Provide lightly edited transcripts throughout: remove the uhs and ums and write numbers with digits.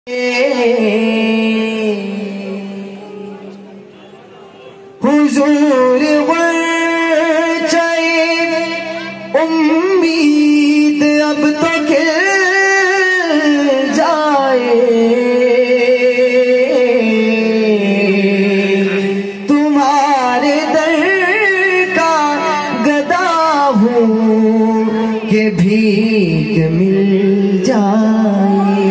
हुजूर वरचाए उम्मीद अब तो खिल जाए। तुम्हारे दर का गदा हूँ कि भीख मिल जाए।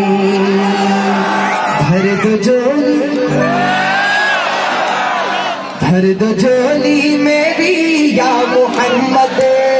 भर दो झोली मेरी या मोहम्मद,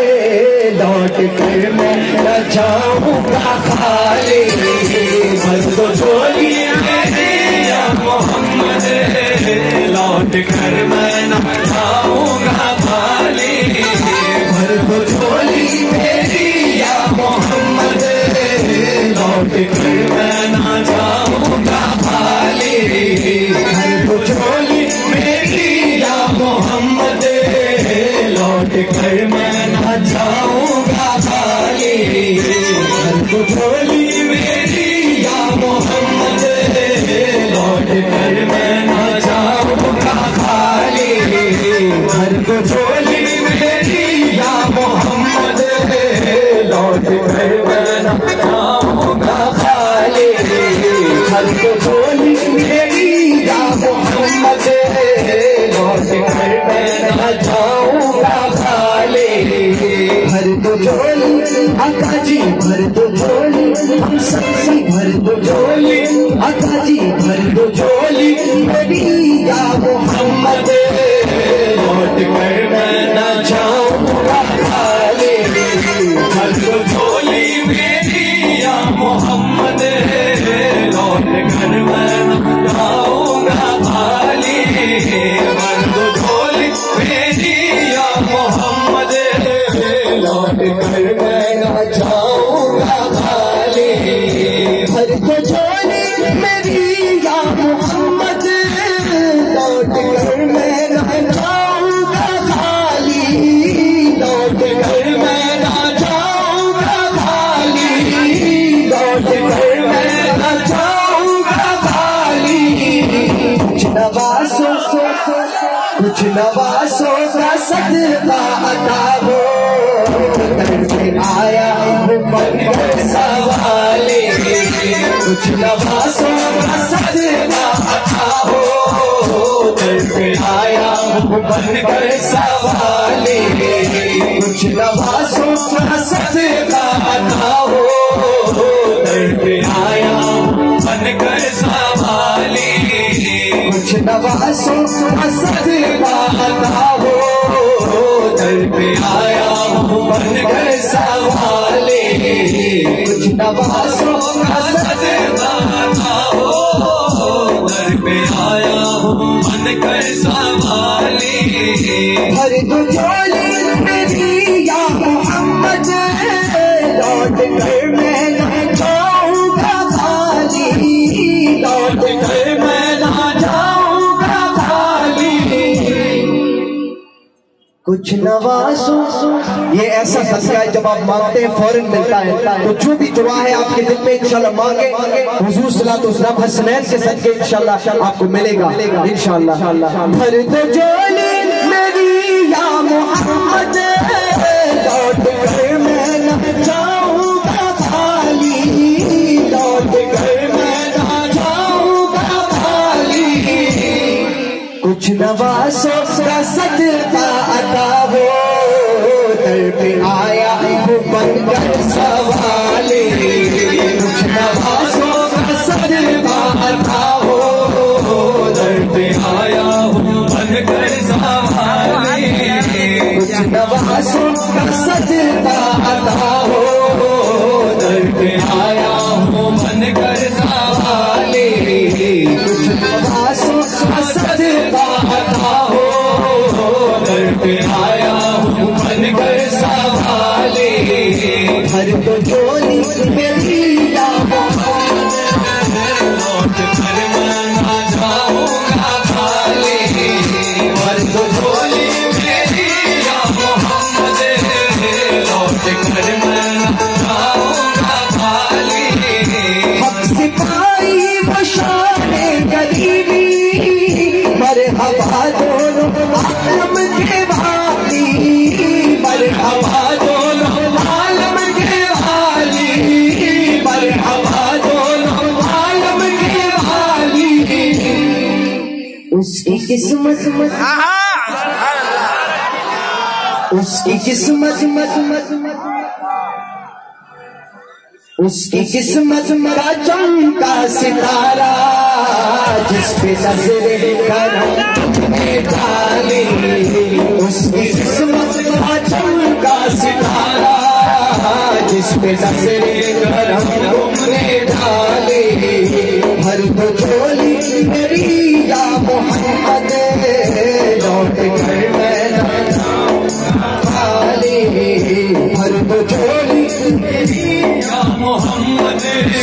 लौट कर मैं न जाऊंगा खाली। भर दो झोली मेरी या मोहम्मद, लौट कर मैं न जाऊंगा खाली। भर दो झोली मेरी या मोहम्मद, लौट कर मैं न जाऊंगा खाली। भर दो झोली मेरी या मोहम्मद, लौट कर मैं न जाऊंगा खाली। भर दो झोली मेरी या मोहम्मद, लौट कर मैं न जाऊंगा खाली। भर दो झोली मेरी या मोहम्मद, लौट कर मैं न जाऊंगा खाली। भर दो झोली मेरी या मोहम्मद, लौट कर मैं न जाऊंगा खाली। भर दो झोली आका जी, भर दो झोली हम सबसे, भर दो झोली आका जी, भर दो झोली मेरी या मोहम्मद, लौट कर मैं न जाऊंगा खाली। भर दो झोली मेरी या मोहम्मद, लौट कर मैं न जाऊंगा खाली। भर दो झोली मेरी या मोहम्मद, लौट कर मैं न जाऊंगा खाली। भर दो झोली मेरी या मोहम्मद, लौट कर मैं न जाऊंगा खाली। लौट कर मैं न जाऊंगा खाली। लौट कर मैं न जाऊंगा खाली। कुछ नवासों का सदका अता हो, करके आया हूँ बनकर सवाले। कुछ नवासों का सदका अता हो, करके आया हूँ बनकर सवाले। कुछ नवासों का सदका अता हो, करके आया हूँ बनकर सवाले। कुछ नवासों का सदका अता हो, दर पे आया हूँ बनकर सवाले। कुछ नवासों का सदका अता हो, दर पे आया हूँ बनकर सवाले। भर दो झोली मेरी या मोहम्मद, लौट कर मैं न जाऊंगा खाली। लौट कर मैं न जाऊंगा खाली। कुछ नवासों, ये ऐसा सदका है जब आप मांगते हैं फौरन मिलता है। तो जो भी दुआ है आपके दिल में इंशाल्लाह मांगे, हुजूर सल्लल्लाहु अलैहि वसल्लम हसनैन के सदके इंशाल्लाह आपको मिलेगा इंशाल्लाह। भर दो झोली मेरी या मोहम्मद, लौट कर मैं न जाऊंगा खाली। लौट कर मैं न जाऊंगा खाली। कुछ नवासों का सदका अता हो, दर पे आया हूँ बनकर सवाले। कुछ नवासों का सदका अता हो, दर पे आया हूँ बनकर सवाले। कुछ नवासों का सदका अता हो, दर पे आया हूँ बनकर सवाले। कुछ नवासों का सदका अता हो, उसकी किस्मत उसकी किस्मत उसकी किस्मत का चमका सितारा जिस पे नजरे करम में डाली। उसकी किस्मत का चमका सितारा जिस पे नजरे करम में डाली। भर दो झोली मेरी या मोहम्मद लौट कर मैं न जाऊं खाली। भर दो झोली मेरी या मोहम्मद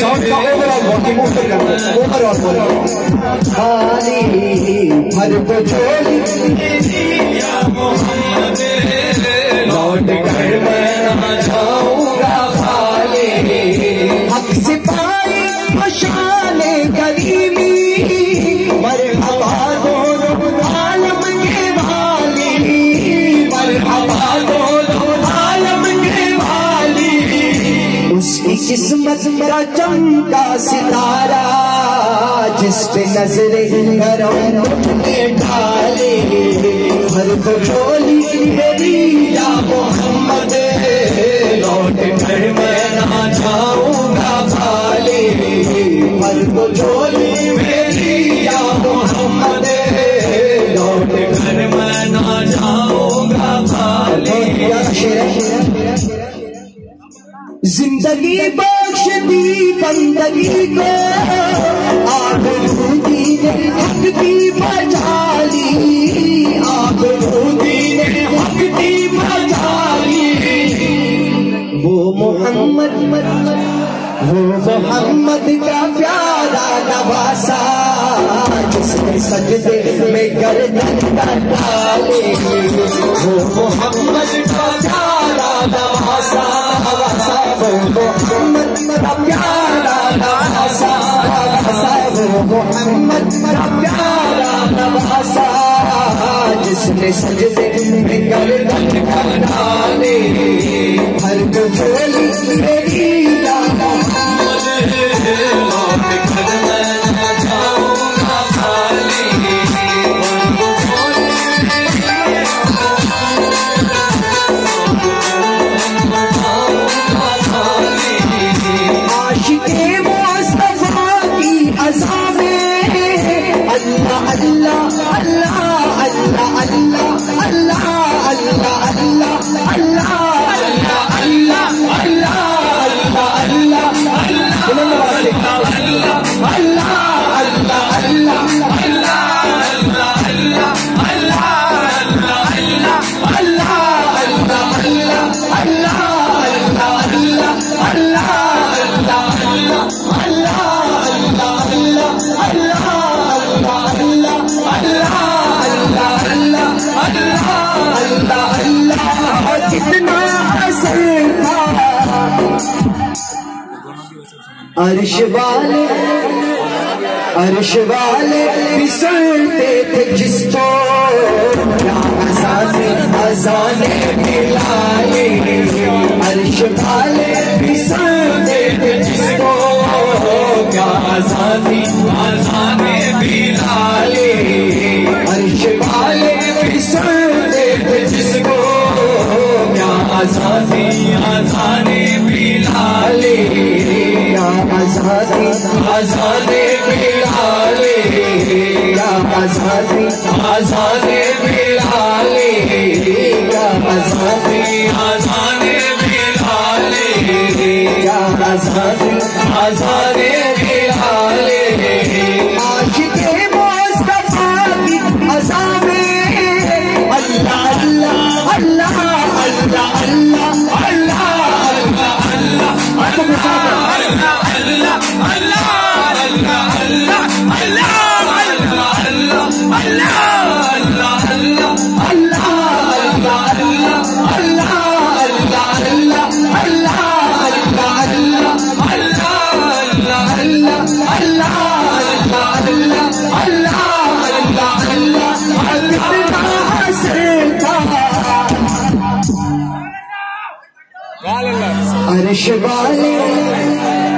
खाली। भर दो झोली मेरी या मोहम्मद लौट कर मैं न जाऊंगा खाली। हक सिपाही मशाले गरीबी मरहबा दोनों आलम के वाली। मरहबा दोनों आलम के वाली। उसकी किस्मत का चमका सितारा जिस पे नजरे करम ने डाले। भर दो झोली मेरी या मोहम्मद लौट कर मैं ना जाऊंगा खाली। भर दो झोली मेरी या मोहम्मद लौट कर मैं ना जाऊंगा खाली। जिंदगी बख्श दी बंदगी को आबरूदी ने हक की बजा ली। आबरूदी ने हक की बजा ली। वो मोहम्मद का प्यारा नवासा जिसने सजदे में गर्दन डाले। वो मोहम्मद का प्यारा नवासा। वो मोहम्मद का प्यारा नवासा। वो मोहम्मद का प्यारा नवासा जिसने सजदे में गर्दन डाले। हर दो झोली मेरी या मोहम्मद लौट कर मैं न जाऊंगा खाली। आशिके मुस्तफा की अज़ा में अल्लाह अल्लाह अल्लाह अल्लाह अल्लाह अल्लाह अल्लाह अल्लाह अल्लाह अर्श वाले भी सुनते थे जिसको क्या अज़ाने मिलाए। अर्श वाले भी सुनते थे जिसको क्या अज़ाने मिलाए। अर्श वाले भी सुनते थे जिसको क्या अज़ाने मिलाए। आज़ाने मिलाले। या आज़ाने मिलाले। या आज़ाने मिलाले। या आज़ाने मिलाले। आशिके मुस्तफा की अज़ा में अल्लाह अल्लाह अल्लाह अल्लाह अल्लाह अल्लाह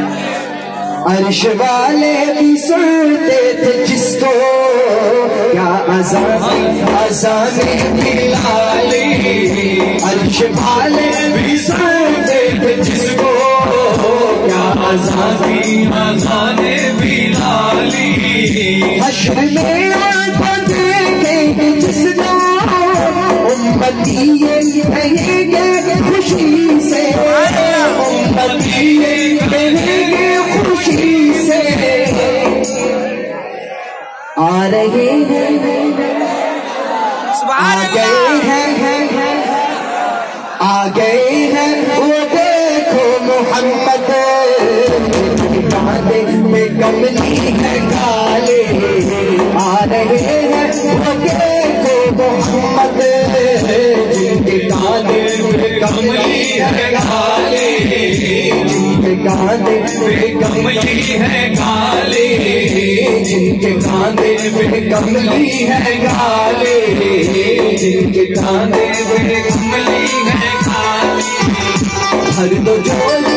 अर्श वाले भी सुनते थे जिसको क्या अज़ाने बिलाली अर्श वाले भी सुनते थे जिसको क्या अज़ाने बिलाली हश्र में आंखें देखे जिसको उम्मती ये कहेंगे खुशी से उम्मती ये कहेंगे खुशी से आ रहे हैं आ गए हैं वो देखो मोहम्मद कांधे में कमली है काले आ रहे हैं वो देखो मोहम्मद जिनके कांधे में कमली है काले जिनके कांधे में कमली है काले जिनके कांधे में कमली है काले जिनके कांधे में कमली है काले हर दो जोड़ी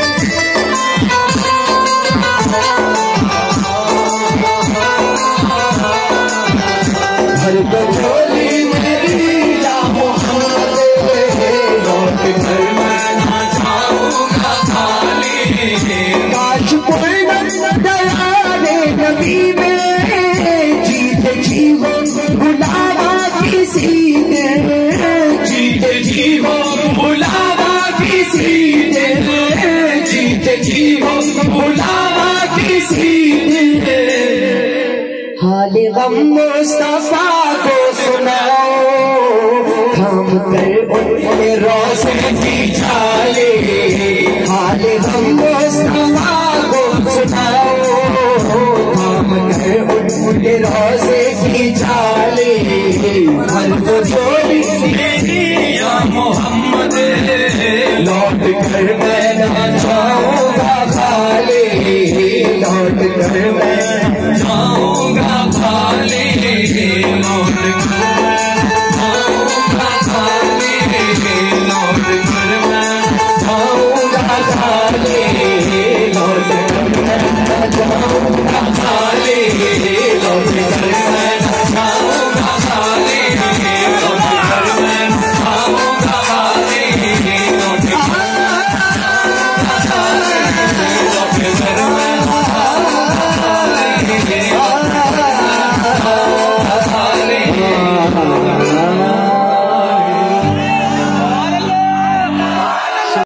हर दो जोड़ी मेरी या मोहम्मद लौट कर मैं ना जाऊंगा खाली काश कोई न गया रे नबी में जीते जीवो बुलावा किसी ने जीते जीवो बुलावा किसी ने जीते जीवो बुलावा किसी ने हाल गम मुस्तफा को सुनाओ थाम कर उनके रोज़े की झाले हाल गम मुस्तफा को सुनाओ थाम कर उनके रोज़े की झाले हर वो जोड़ी या मोहम्मद लौट कर मैं ना जाऊंगा खाली लौट कर मैं